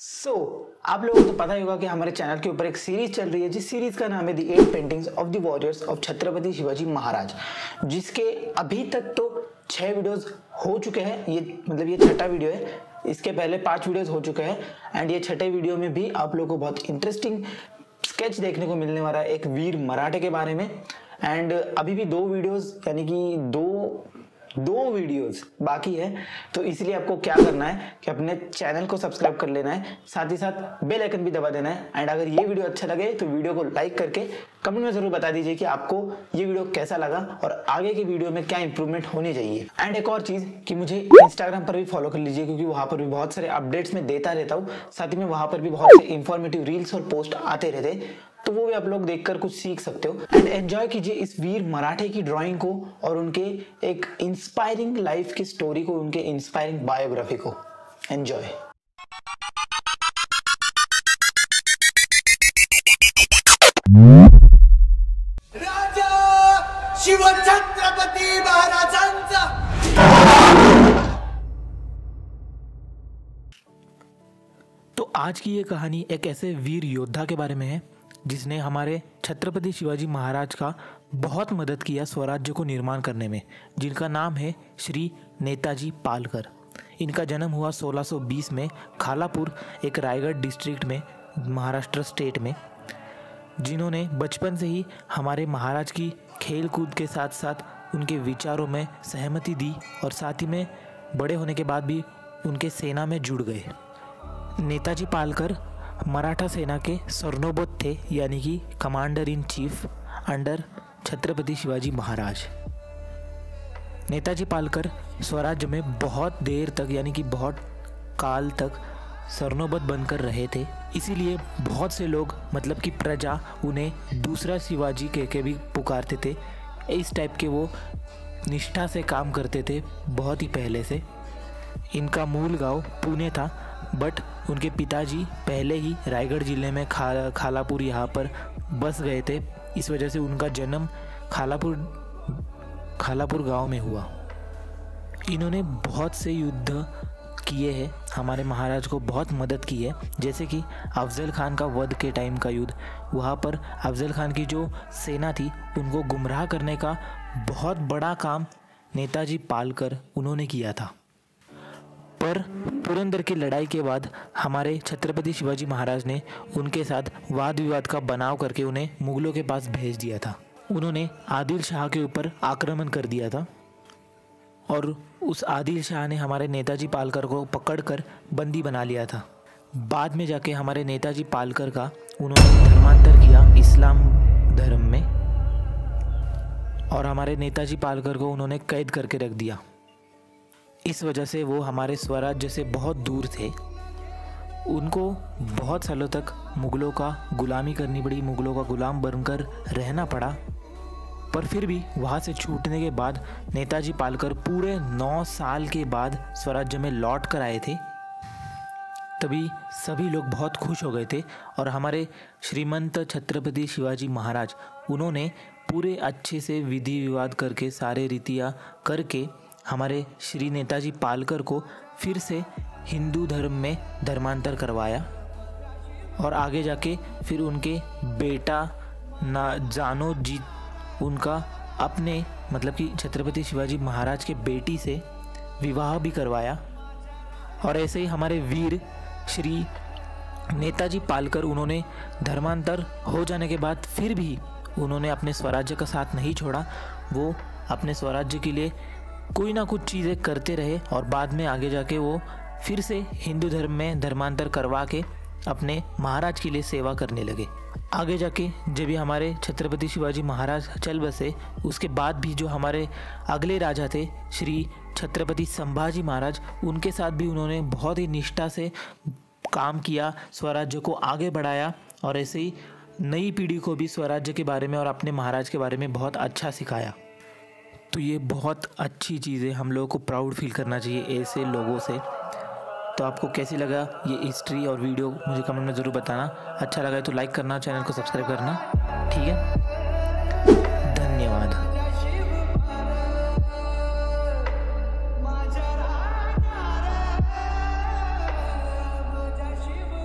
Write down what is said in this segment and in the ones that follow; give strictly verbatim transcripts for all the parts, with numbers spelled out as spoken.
सो so, आप लोगों को तो पता ही होगा कि हमारे चैनल के ऊपर एक सीरीज चल रही है जिस सीरीज का नाम है the eight paintings of the warriors of Chhatrapati Shivaji Maharaj, जिसके अभी तक तो छह वीडियोस हो चुके हैं। ये मतलब ये छठा वीडियो है, इसके पहले पांच वीडियोस हो चुके हैं एंड ये छठे वीडियो में भी आप लोगों को बहुत इंटरेस्टिंग स्केच देखने को मिलने वाला है एक वीर मराठे के बारे में। एंड अभी भी दो वीडियोस यानी कि दो दो वीडियोस बाकी है, तो इसलिए आपको क्या करना है कि अपने चैनल को सब्सक्राइब कर लेना है, साथ ही साथ बेल आइकन भी दबा देना है। एंड अगर ये वीडियो अच्छा लगे तो वीडियो को लाइक करके कमेंट में जरूर बता दीजिए कि आपको ये वीडियो कैसा लगा और आगे की वीडियो में क्या इंप्रूवमेंट होनी चाहिए। एंड एक और चीज कि मुझे इंस्टाग्राम पर भी फॉलो कर लीजिए, क्योंकि वहां पर भी बहुत सारे अपडेट्स में देता रहता हूँ, साथ ही में वहां पर भी बहुत से इंफॉर्मेटिव रील्स और पोस्ट आते रहते, तो वो भी आप लोग देखकर कुछ सीख सकते हो। एंड एंजॉय कीजिए इस वीर मराठे की ड्राइंग को और उनके एक इंस्पायरिंग लाइफ की स्टोरी को, उनके इंस्पायरिंग बायोग्राफी को। एंजॉय। राजा शिवछत्रपती महाराजांचा। तो आज की ये कहानी एक ऐसे वीर योद्धा के बारे में है जिसने हमारे छत्रपति शिवाजी महाराज का बहुत मदद किया स्वराज्य को निर्माण करने में, जिनका नाम है श्री नेताजी पालकर। इनका जन्म हुआ सोलह सौ बीस में खालापुर, एक रायगढ़ डिस्ट्रिक्ट में, महाराष्ट्र स्टेट में, जिन्होंने बचपन से ही हमारे महाराज की खेल कूद के साथ साथ उनके विचारों में सहमति दी और साथ ही में बड़े होने के बाद भी उनके सेना में जुड़ गए। नेताजी पालकर मराठा सेना के सरनोबत थे, यानी कि commander in chief under Chhatrapati Shivaji Maharaj. Netaji Palkar स्वराज्य में बहुत देर तक यानी कि बहुत काल तक सरनोबत बनकर रहे थे, इसीलिए बहुत से लोग मतलब कि प्रजा उन्हें दूसरा शिवाजी कह के भी पुकारते थे। इस टाइप के वो निष्ठा से काम करते थे बहुत ही पहले से। इनका मूल गांव पुणे था, बट उनके पिताजी पहले ही रायगढ़ जिले में खा खालापुर यहाँ पर बस गए थे, इस वजह से उनका जन्म खालापुर खालापुर गांव में हुआ। इन्होंने बहुत से युद्ध किए हैं, हमारे महाराज को बहुत मदद की है, जैसे कि अफजल खान का वध के टाइम का युद्ध। वहाँ पर अफजल खान की जो सेना थी उनको गुमराह करने का बहुत बड़ा काम नेताजी पालकर उन्होंने किया था। पर पुरंदर की लड़ाई के बाद हमारे छत्रपति शिवाजी महाराज ने उनके साथ वाद विवाद का बनाव करके उन्हें मुगलों के पास भेज दिया था। उन्होंने आदिल शाह के ऊपर आक्रमण कर दिया था और उस आदिल शाह ने हमारे नेताजी पालकर को पकड़कर बंदी बना लिया था। बाद में जाके हमारे नेताजी पालकर का उन्होंने धर्मांतर किया इस्लाम धर्म में और हमारे नेताजी पालकर को उन्होंने कैद करके रख दिया। इस वजह से वो हमारे स्वराज्य से बहुत दूर थे। उनको बहुत सालों तक मुग़लों का गुलामी करनी पड़ी, मुग़लों का गुलाम बनकर रहना पड़ा। पर फिर भी वहाँ से छूटने के बाद नेताजी पालकर पूरे नौ साल के बाद स्वराज्य में लौट कर आए थे। तभी सभी लोग बहुत खुश हो गए थे और हमारे श्रीमंत छत्रपति शिवाजी महाराज उन्होंने पूरे अच्छे से विधि विवाद करके सारे रीतियाँ करके हमारे श्री नेताजी पालकर को फिर से हिंदू धर्म में धर्मांतर करवाया और आगे जाके फिर उनके बेटा ना जानो जी उनका अपने मतलब कि छत्रपति शिवाजी महाराज के बेटी से विवाह भी करवाया। और ऐसे ही हमारे वीर श्री नेताजी पालकर उन्होंने धर्मांतर हो जाने के बाद फिर भी उन्होंने अपने स्वराज्य का साथ नहीं छोड़ा। वो अपने स्वराज्य के लिए कोई ना कुछ चीज़ें करते रहे और बाद में आगे जाके वो फिर से हिंदू धर्म में धर्मांतर करवा के अपने महाराज के लिए सेवा करने लगे। आगे जाके जब भी हमारे छत्रपति शिवाजी महाराज चल बसे, उसके बाद भी जो हमारे अगले राजा थे श्री छत्रपति संभाजी महाराज, उनके साथ भी उन्होंने बहुत ही निष्ठा से काम किया, स्वराज्य को आगे बढ़ाया और ऐसे ही नई पीढ़ी को भी स्वराज्य के बारे में और अपने महाराज के बारे में बहुत अच्छा सिखाया। तो ये बहुत अच्छी चीज़ है, हम लोगों को प्राउड फील करना चाहिए ऐसे लोगों से। तो आपको कैसी लगा ये हिस्ट्री और वीडियो मुझे कमेंट में ज़रूर बताना। अच्छा लगा तो लाइक करना, चैनल को सब्सक्राइब करना, ठीक है। धन्यवाद। माझ्या राहणाऱ्या माझ्या शिव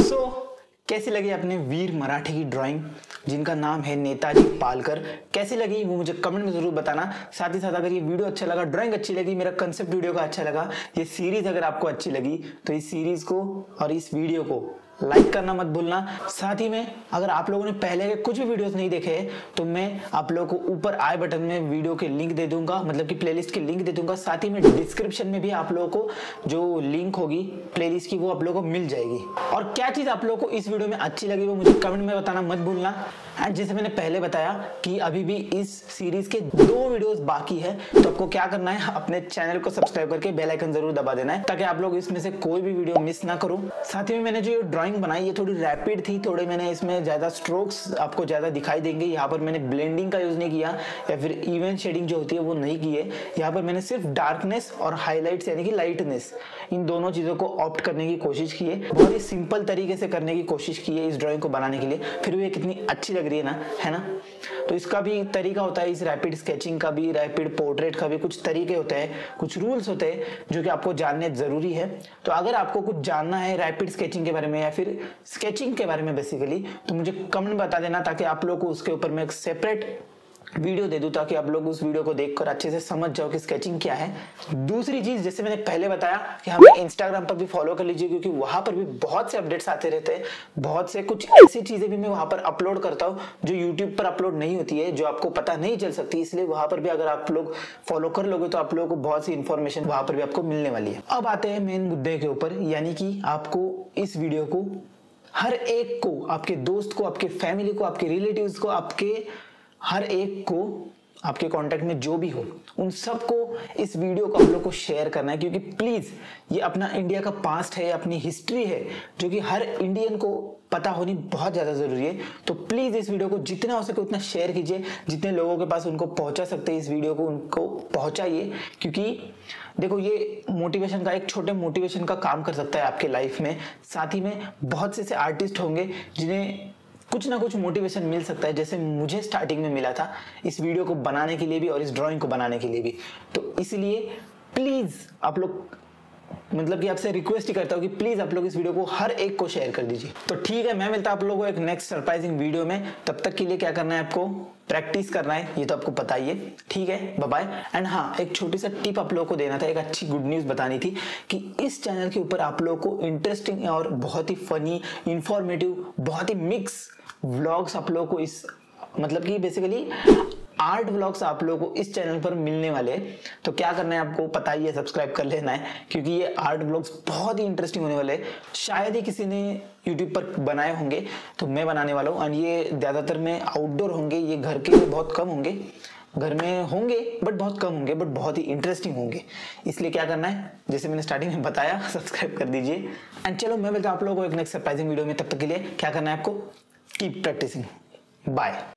सो so, कैसी लगी अपने वीर मराठे की ड्राइंग जिनका नाम है नेताजी पालकर? कैसी लगी वो मुझे कमेंट में जरूर बताना। साथ ही साथ अगर ये वीडियो अच्छा लगा, ड्राइंग अच्छी लगी, मेरा कंसेप्ट वीडियो का अच्छा लगा, ये सीरीज अगर आपको अच्छी लगी तो इस सीरीज को और इस वीडियो को लाइक करना मत भूलना। साथ ही में अगर आप लोगों ने पहले के कुछ भी वीडियोस नहीं देखे हैं तो मैं आप लोगों को ऊपर आई बटन में वीडियो के लिंक दे दूंगा, मतलब कि प्लेलिस्ट की लिंक दे दूंगा। साथ ही में डिस्क्रिप्शन में भी आप लोगों को जो लिंक होगी प्लेलिस्ट की वो आप लोगों को मिल जाएगी। और क्या चीज आप लोगों को इस वीडियो में अच्छी लगी वो मुझे कमेंट में बताना मत भूलना। एंड जैसे मैंने पहले बताया कि अभी भी इस सीरीज के दो वीडियोस बाकी है, तो आपको क्या करना है, अपने चैनल को सब्सक्राइब करके बेल आइकन जरूर दबा देना है ताकि आप लोग इसमें से कोई भी वीडियो मिस ना करो। साथ ही में मैंने जो ये ड्राइंग बनाई ये थोड़ी रैपिड थी, थोड़े मैंने इसमें ज्यादा स्ट्रोक्स आपको ज्यादा दिखाई देंगे। यहाँ पर मैंने ब्लेंडिंग का यूज नहीं किया या फिर इवन शेडिंग जो होती है वो नहीं की है। यहाँ पर मैंने सिर्फ डार्कनेस और हाईलाइट्स यानी कि लाइटनेस इन दोनों चीजों को ऑप्ट करने की कोशिश की है। बहुत ही सिंपल तरीके से करने की कोशिश की है इस ड्राइंग को बनाने के लिए, फिर भी कितनी अच्छी लग रही है ना, है ना। तो इसका भी तरीका होता है, इस रैपिड स्केचिंग का भी, रैपिड पोर्ट्रेट का भी कुछ तरीके होते हैं, कुछ रूल्स होते हैं जो कि आपको जानने जरूरी है। तो अगर आपको कुछ जानना है रैपिड स्केचिंग के बारे में या फिर स्केचिंग के बारे में बेसिकली, तो मुझे कमेंट बता देना ताकि आप लोग को उसके ऊपर मैं एक सेपरेट वीडियो दे दूं ताकि आप लोग उस वीडियो को देखकर अच्छे से समझ जाओ कि स्केचिंग क्या है। दूसरी चीज, जैसे मैंने पहले बताया कि हमें इंस्टाग्राम पर भी फॉलो कर लीजिए क्योंकि वहां पर भी बहुत से अपडेट्स आते रहते हैं, बहुत से कुछ ऐसी चीजें भी मैं वहां पर अपलोड करता हूं जो यूट्यूब पर अपलोड नहीं होती है, जो आपको पता नहीं चल सकती। इसलिए वहां पर भी अगर आप लोग फॉलो कर लोगे तो आप लोगों को बहुत सी इंफॉर्मेशन वहां पर भी आपको मिलने वाली है। अब आते हैं मेन मुद्दे के ऊपर, यानी कि आपको इस वीडियो को हर एक को, आपके दोस्त को, आपके फैमिली को, आपके रिलेटिव्स को, आपके हर एक को, आपके कांटेक्ट में जो भी हो उन सबको इस वीडियो को आप लोग को शेयर करना है क्योंकि प्लीज ये अपना इंडिया का पास्ट है, अपनी हिस्ट्री है जो कि हर इंडियन को पता होनी बहुत ज्यादा जरूरी है। तो प्लीज इस वीडियो को जितना हो सके उतना शेयर कीजिए, जितने लोगों के पास उनको पहुंचा सकते हैं इस वीडियो को उनको पहुंचाइए। क्योंकि देखो ये मोटिवेशन का, एक छोटे मोटिवेशन का काम कर सकता है आपके लाइफ में। साथ ही में बहुत से ऐसे आर्टिस्ट होंगे जिन्हें कुछ ना कुछ मोटिवेशन मिल सकता है, जैसे मुझे स्टार्टिंग में मिला था इस वीडियो को बनाने के लिए भी और इस ड्राइंग को बनाने के लिए भी। तो इसलिए प्लीज आप लोग, मतलब कि आपसे रिक्वेस्ट ही करता हूँ कि प्लीज आप लोग इस वीडियो को हर एक को शेयर कर दीजिए। तो ठीक है, मैं मिलता हूं आप लोगों को एक नेक्स्ट सरप्राइजिंग वीडियो में। तब तक के लिए क्या करना है, आपको प्रैक्टिस करना है, ये तो आपको पता ही है। ठीक है, बाय बाय। एंड हाँ, एक छोटी सा टिप आप लोगों को देना था, एक अच्छी गुड न्यूज बतानी थी कि इस चैनल के ऊपर आप लोगों को इंटरेस्टिंग और बहुत ही फनी, इंफॉर्मेटिव, बहुत ही मिक्स व्लॉग्स आप लोगों को इस, मतलब कि बेसिकली आर्ट व्लॉग्स आप लोगों को इस चैनल पर मिलने वाले हैं। तो क्या करना है आपको पता ही है, सब्सक्राइब कर लेना है क्योंकि ये आर्ट व्लॉग्स बहुत ही इंटरेस्टिंग होने वाले हैं। शायद ही किसी ने यूट्यूब पर बनाए होंगे, तो मैं बनाने वाला हूँ। और ये ज्यादातर में आउटडोर होंगे, ये घर के बहुत कम होंगे, घर में होंगे बट बहुत कम होंगे, बट बहुत ही इंटरेस्टिंग होंगे। इसलिए क्या करना है, जैसे मैंने स्टार्टिंग में बताया, सब्सक्राइब कर दीजिए। एंड चलो मैं मिलता हूं आप लोगों को एक नेक्स्ट सरप्राइजिंग वीडियो में। तब तक के लिए क्या करना है आपको, कीप प्रैक्टिसिंग। बाय।